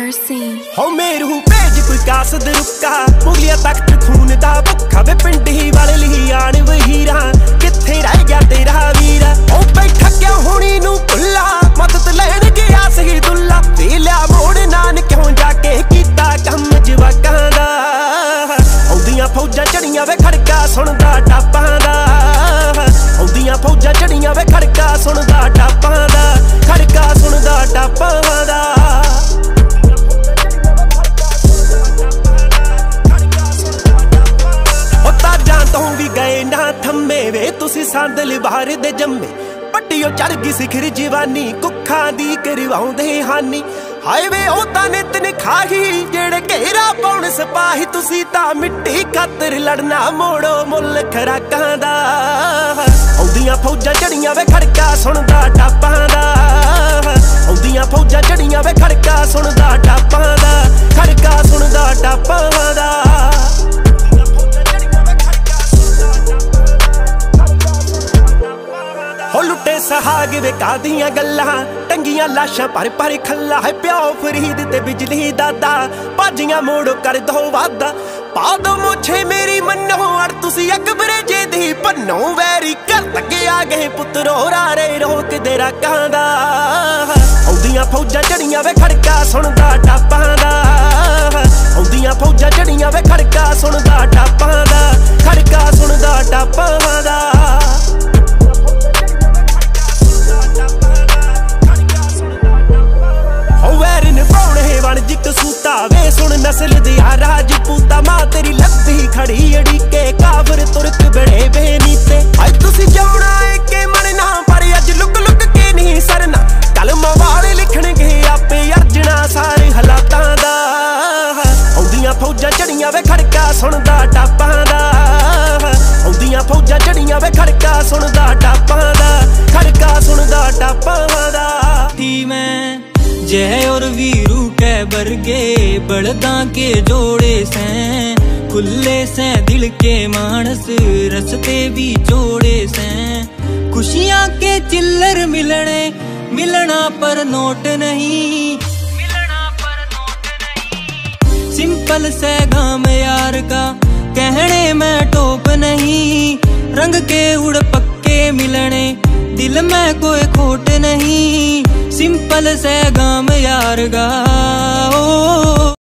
scene. हो मेरू भेज कोई कासद रुका मुगलिया तख्त खून दा भुखा वे पिंड ही वाले ली आण वहीरा किथे रह गया तेरा वीरा ओ बैठा क्या होनी नू भुल्ला मदद लैण गया सही दुल्ला वेलिया मोड़ नान क्यों जाके कीता कम जवाकां दा औंदियां फौजां चढ़ियां वे खड़का सुनदा टापां दा औंदियां फौजां चढ़ियां वे खड़का सुनदा टापां दा खड़का सुनदा टापां दा थम्मे वे तुसी सांदल बाहर दे जम्मे पट्टियों चढ़ गई सिखर जवानी कुखा दी करवाउंदे हानी हाय वे ओ ताने तने खाही जेड़े घेरा पाउण सिपाही तुसी तां मिट्टी खातर लड़ना मोड़ो मुल खराकां दा औंदियां फौजां चढ़ियां वे खड़का सुनदा टापां दा औंदियां फौजां चढ़ियां वे खड़का सुनदा टापां दा खड़का सुनदा टापां दा हो लुटे सहाग वे कादियां गल्लां टंगियां लाशां पर पर खल्ला है प्यो फरीद ते बिजली दादा भाजियां मोड़ो कर दो वादा पा दो मुझे मेरी मन्नो अड़ तुसी अकबरे जे दी भन्नो वैरी कर तके आ गए पुत्रो रारे रोक दे राकां दा औंदियां फौजां चढ़ियां वे खड़का सुनदा टापां दा औंदियां फौजां चढ़ियां वे खड़का सुनदा टापां दा खड़का सुनदा टापां दा सूता वे सुन नस्ल दिया राजपूता मां तेरी लद्दी खड़ी अड़ी के काबर तुर्क बड़े बेनीते अज तुसी जाना है के मनना पर अज लुक लुक के नहीं सरना कलमा वाले लिखणगे आपे अर्जना सारे हालातां दा औंदियां फौजां चढ़ियां वे खड़का सुनदा टापां दा औंदियां फौजां चढ़ियां वे खड़का सुनदा टापां दा खड़का सुनदा टापां दा थी मैं जय और वीरू के बरगे बड़दा के जोड़े सैं खुले सैं दिल के मानस रस्ते भी जोड़े सैं खुशियां के चिल्लर मिलने मिलना पर नोट नहीं मिलना पर नोट नहीं सिंपल से गाम यार का कहने में टोप नहीं रंग के उड़ पक्के मिलने दिल में कोई खोट नहीं सिंपल से गाम यार गा